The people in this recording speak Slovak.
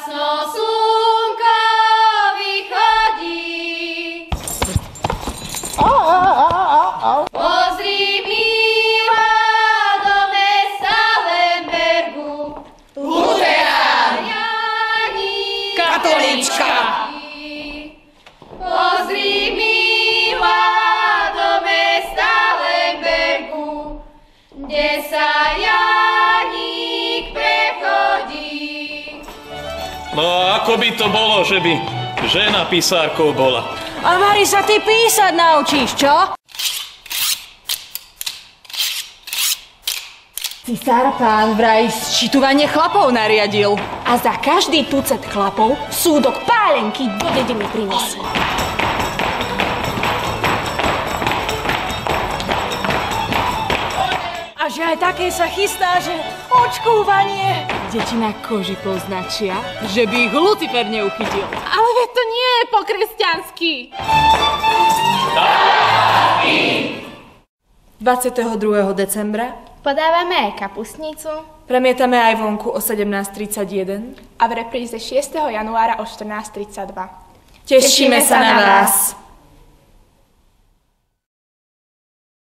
Jasno slnko vychodí. Pozri, milá, do mesta Lembergu. Luterán. Katolíčka. Pozri, milá, do mesta Lembergu, kde sa Janík prechodí. No ako by to bolo, že by žena písárkou bola? A Mari, sa ty písať naučíš, čo? Cisár pán vraj sčítovanie chlapov nariadil. A za každý tucet chlapov súdok pálenky do dediny prinesie. A že aj také sa chystá, že očkúvanie. Deti na koži poznačia, že by ich Lucifer neuchytil. Ale veď to nie je po kresťansky. 22. decembra Podávame aj kapustnicu premietame aj vonku o 17:31 a v repríze 6. januára o 14:32. Tešíme sa na vás.